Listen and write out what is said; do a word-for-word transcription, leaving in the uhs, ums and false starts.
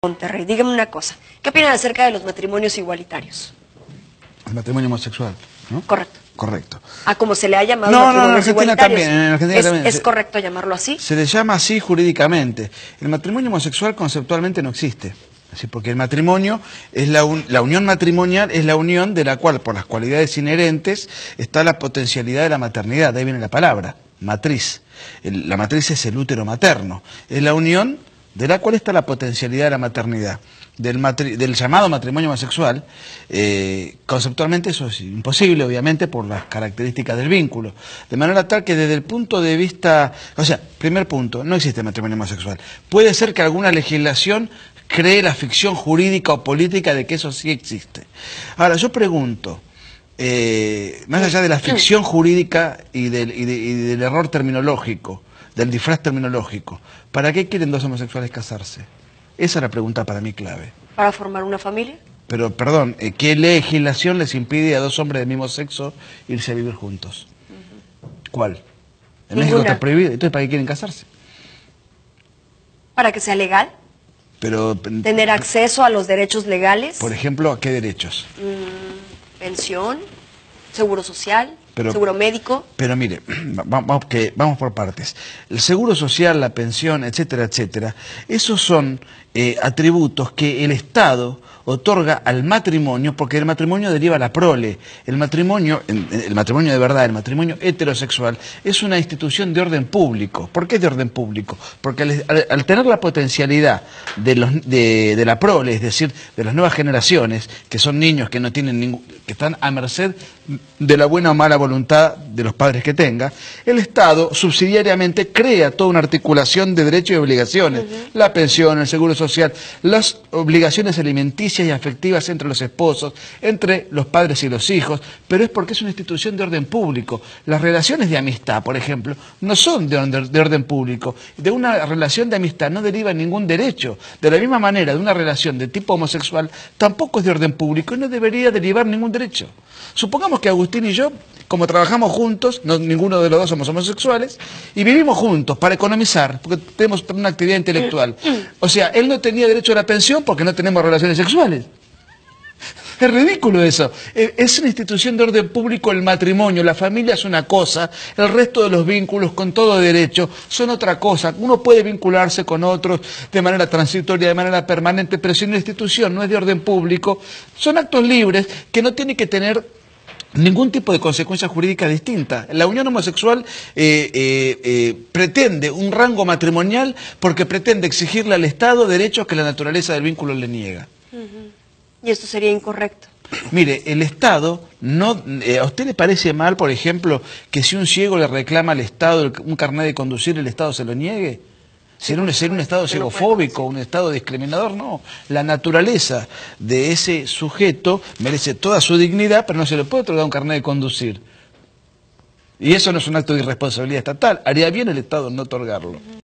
Monterrey. Dígame una cosa, ¿qué opinan acerca de los matrimonios igualitarios? El matrimonio homosexual, ¿no? Correcto. Correcto. A como se le ha llamado No, matrimonios no, en Argentina igualitarios. también, en Argentina ¿Es, también. ¿Es Se- correcto llamarlo así? Se le llama así jurídicamente. El matrimonio homosexual conceptualmente no existe. Así, porque el matrimonio es la, un- la unión matrimonial es la unión de la cual, por las cualidades inherentes, está la potencialidad de la maternidad. De ahí viene la palabra, matriz. El- la matriz es el útero materno. Es la unión de la cual está la potencialidad de la maternidad. Del, matri- del llamado matrimonio homosexual, eh, conceptualmente eso es imposible, obviamente, por las características del vínculo. De manera tal que desde el punto de vista, o sea, primer punto, no existe matrimonio homosexual. Puede ser que alguna legislación cree la ficción jurídica o política de que eso sí existe. Ahora, yo pregunto, eh, más allá de la ficción jurídica y del, y de- y del error terminológico, del disfraz terminológico, ¿para qué quieren dos homosexuales casarse? Esa es la pregunta para mí clave. ¿Para formar una familia? Pero, perdón, eh, ¿qué legislación les impide a dos hombres del mismo sexo irse a vivir juntos? ¿Cuál? En México Ninguna. está prohibido. Entonces, ¿para qué quieren casarse? ¿Para que sea legal? Pero, ¿Tener acceso a los derechos legales? por ejemplo, ¿a qué derechos? Mm, ¿Pensión? ¿Seguro social? Pero- ¿Seguro médico? Pero mire, va- vamos, que, vamos por partes. El seguro social, la pensión, etcétera, etcétera, esos son eh, atributos que el Estado otorga al matrimonio, porque del matrimonio deriva la prole. El matrimonio, en- en- el matrimonio de verdad, el matrimonio heterosexual, es una institución de orden público. ¿Por qué de orden público? Porque al, al- al tener la potencialidad de, los, de, de la prole, es decir, de las nuevas generaciones, que son niños que no tienen ningún, que están a merced de la buena o mala voluntad de los padres que tenga, el Estado subsidiariamente crea toda una articulación de derechos y obligaciones, la pensión, el seguro social, las obligaciones alimenticias y afectivas entre los esposos, entre los padres y los hijos, pero es porque es una institución de orden público. Las relaciones de amistad, por ejemplo, no son de orden, de orden público. De una relación de amistad no deriva ningún derecho. De la misma manera, de una relación de tipo homosexual tampoco es de orden público y no debería derivar ningún derecho. Supongamos que Agustín y yo, como trabajamos juntos, no, ninguno de los dos somos homosexuales, y vivimos juntos para economizar, porque tenemos una actividad intelectual. O sea, él no tenía derecho a la pensión porque no tenemos relaciones sexuales. Es ridículo eso. Eh, Es una institución de orden público el matrimonio, la familia es una cosa, el resto de los vínculos con todo derecho son otra cosa. Uno puede vincularse con otros de manera transitoria, de manera permanente, pero si una institución no es de orden público, son actos libres que no tienen que tener ningún tipo de consecuencia jurídica distinta. La unión homosexual eh, eh, eh, pretende un rango matrimonial porque pretende exigirle al Estado derechos que la naturaleza del vínculo le niega. Y esto sería incorrecto. Mire, el Estado, no, eh, ¿a usted le parece mal, por ejemplo, que si un ciego le reclama al Estado el- un carnet de conducir, el Estado se lo niegue? ¿Sería un, sería un Estado que no puede ciegofóbico, un Estado discriminador? No. La naturaleza de ese sujeto merece toda su dignidad, pero no se le puede otorgar un carnet de conducir. Y eso no es un acto de irresponsabilidad estatal. Haría bien el Estado en no otorgarlo.